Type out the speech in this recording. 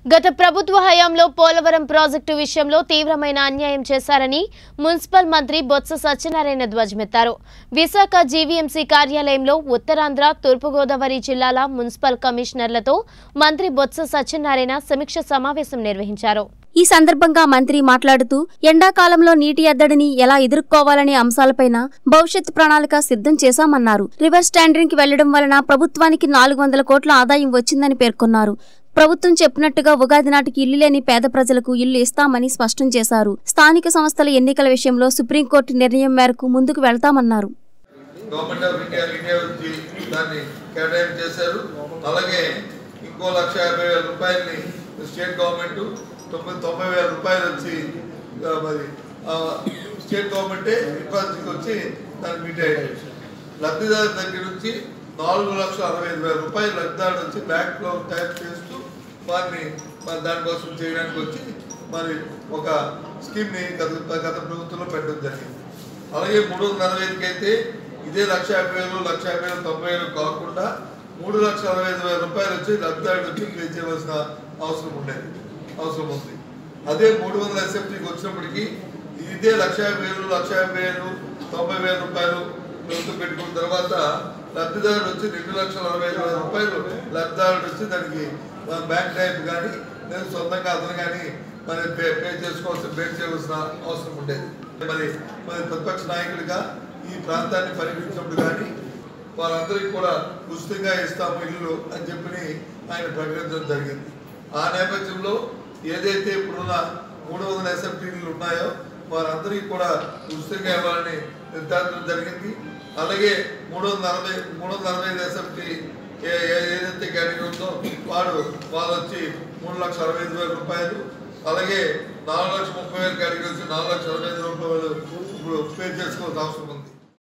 గత ప్రభుత్వ హయాంలో పోలవరం ప్రాజెక్టు విషయంలో తీవ్రమైన అన్యాయం చేశారని మున్సిపల్ మంత్రి బొత్స సత్యనారాయణ ధ్వజమెత్తారు. విశాఖ జీవీఎంసీ కార్యాలయంలో ఉత్తరాంధ్ర, తూర్పు గోదావరి జిల్లాల మున్సిపల్ కమిషనర్లతో మంత్రి బొత్స సత్యనారాయణ సమీక్ష సమావేశం నిర్వహించారు. ఈ సందర్భంగా మంత్రి మాట్లాడుతూ ఎండాకాలంలో నీటి ఎద్దడిని ఎలా ఎదుర్కోవాలనే అంశాలపైన భవిష్యత్ ప్రణాళిక సిద్ధం చేశామన్నారు. రివర్స్ టెండరింగ్ కి వెళ్లడం వలన ప్రభుత్వానికి 400 కోట్ల ఆదాయం వచ్చిందని పేర్కొన్నారు. ప్రభుత్వం చెప్పినట్టుగా ఉగాది నాటికి ఇల్లు లేని పేద ప్రజలకు ఇల్లు ఇస్తామని స్పష్టం చేశారు. స్థానిక సంస్థల ఎన్నికల విషయంలో సుప్రీంకోర్టు నిర్ణయం మేరకు ముందుకు వెళ్తామన్నారు. స్టేట్ గవర్నమెంట్ 90,000 రూపాయలు వచ్చి మరి స్టేట్ గవర్నమెంటే డిపాజిట్కి వచ్చి దాన్ని మీట్ అయ్యాయి. లబ్ధిదారు దగ్గర నుంచి 4,65,000 రూపాయలు లబ్ధిదారు వచ్చి బ్యాంక్లో టైప్ చేస్తూ వారిని దానికోసం చేయడానికి వచ్చి మరి ఒక స్కీమ్ని గత ప్రభుత్వంలో పెట్టడం జరిగింది. అలాగే 345కి అయితే ఇదే 1,50,000, 1,50,000, 90,000 కాకుండా 3,65,000 రూపాయలు వచ్చి లబ్ధిదారుడు వచ్చి పే చేయవలసిన అవసరం ఉంది. అదే 300 ఎస్ఎఫ్టీకి వచ్చినప్పటికీ ఇదే 1,50,000, 1,50,000, 90,000 రూపాయలు ప్రభుత్వం పెట్టుకున్న తర్వాత లబ్ధిదారుడు వచ్చి 2,40,000 రూపాయలు లబ్ధిదారుడు వచ్చి దానికి బ్యాంక్ టైప్ కానీ లేదా సొంతంగా అతను కానీ మరి పే చేయవలసిన అవసరం ఉండేది. మరి ప్రతిపక్ష నాయకుడిగా ఈ ప్రాంతాన్ని పరిగణించినప్పుడు కానీ వారందరికీ కూడా ఉచితంగా ఇస్తాము ఇల్లు అని చెప్పి ఆయన ప్రకటించడం జరిగింది. ఆ నేపథ్యంలో ఏదైతే ఇప్పుడున్న 300 ఎస్ఎఫ్టీలు ఉన్నాయో వారందరికీ కూడా ఉచితంగా ఇవ్వాలని నిర్ధారించడం జరిగింది. అలాగే 345 ఎస్ఎఫ్టీ ఏదైతే కేటగిరీ ఉందో వాళ్ళు వచ్చి 3,65,000 రూపాయలు, అలాగే 4,30,000 కేటగిరీ వచ్చి 4,65,000 రూపాయలు ఇప్పుడు పే చేసుకోవాల్సిన అవసరం ఉంది.